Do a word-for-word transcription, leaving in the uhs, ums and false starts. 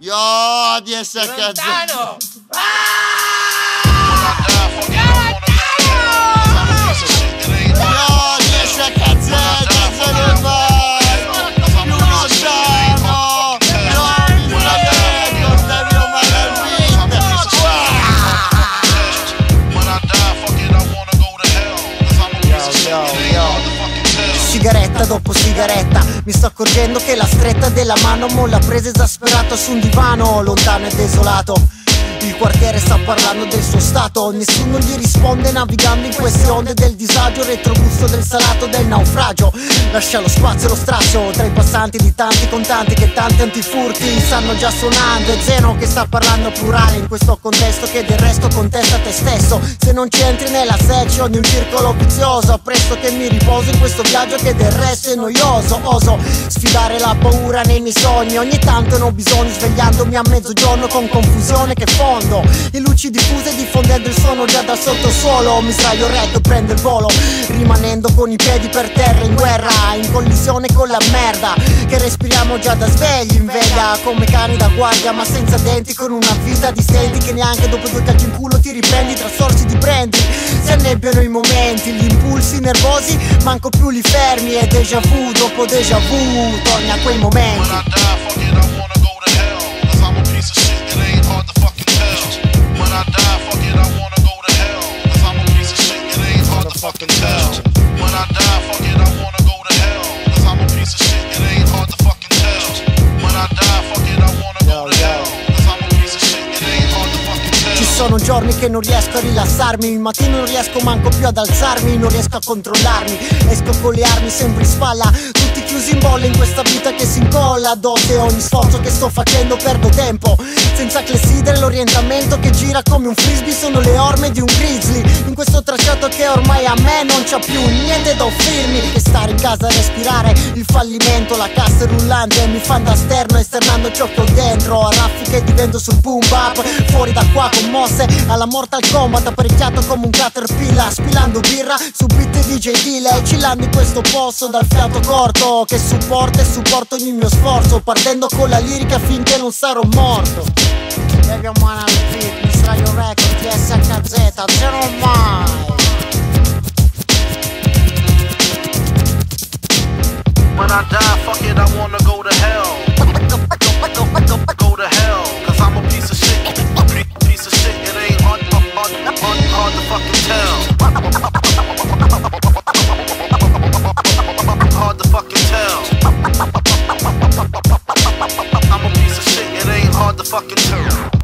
Yo, D S H Z. Lontano! Yo, D S H Z, cazzo ne fai? Più lo siamo. Yo, mi fratello, devi umare al beat. Sigaretta dopo sigaretta, mi sto accorgendo che la stretta della mano mo l'ha presa esasperato su un divano lontano e desolato. Il quartiere sta parlando del suo stato, nessuno gli risponde navigando in queste onde del disagio, retrogusto del salato del naufragio. Lascia lo spazio e lo strazio tra i passanti di tanti contanti che tanti antifurti stanno già suonando. È Zeno che sta parlando plurale in questo contesto che del resto contesta te stesso. Se non ci entri nella section di un circolo vizioso, appresso che mi riposo in questo viaggio che del resto è noioso. Oso sfidare la paura nei miei sogni, ogni tanto ne ho bisogno, svegliandomi a mezzogiorno con confusione che fondo. E luci diffuse diffondendo il suono già dal sottosuolo. Mi sdraio retto e prendo il volo, rimanendo con i piedi per terra in guerra, in collisione con la merda che respiriamo già da svegli in veglia, come cani da guardia ma senza denti, con una vita di stenti che neanche dopo due calci in culo ti riprendi tra sorsi di prendi. Si annebbiano i momenti, gli impulsi nervosi, manco più li fermi e déjà vu dopo déjà vu torni a quei momenti. Fucking tell. When I die, fuck it, I wanna go to hell. Cause I'm a piece of shit, it ain't hard to fucking tell. When I die, fuck it, I wanna go to hell. Cause I'm a piece of shit, it ain't hard to fucking tell. Ci sono giorni che non riesco a rilassarmi, il mattino non riesco manco più ad alzarmi, non riesco a controllarmi, esco con le armi sempre in spalla, tutti chiusi in bolle in questa vita che si incolla addosso, e ogni sforzo che sto facendo perdo tempo, senza clessidere l'orientamento che gira come un frisbee, sono le orme di un grizzly, in questo tracciato che ormai a me non c'ha più niente da offrirmi, che stare in casa a respirare il fallimento, la cassa è rullante mi fa da sterno esternando ciò che ho dentro, a raffiche divento sul boom bap, fuori da qua con mosse alla Mortal Kombat, apparecchiato come un caterpillar, spilando birra su beat D J Dile, chillando in questo posto dal fiato corto che supporta e supporta ogni mio sforzo, partendo con la lirica finché non sarò morto. Devi umana al beat, mi sdraio record, D S H Z, zero mai. When I die, fuck it, I wanna go to hell. Go to hell, cause I'm a piece of shit. Piece of shit, it ain't hard, hard, hard, hard to fucking tell. Hard to fucking tell. I'm a piece of shit, it ain't hard to fucking tell.